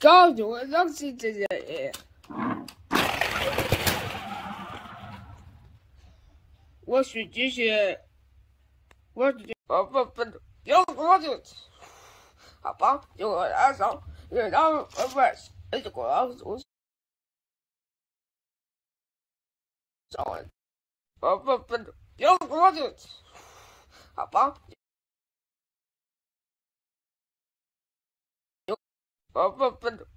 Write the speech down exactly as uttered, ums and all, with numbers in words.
高中的老师这些，我是继续，我是我不不有我就，好吧，就我来上，然后我不是就过了我上完，我不不有我就，好吧。我不不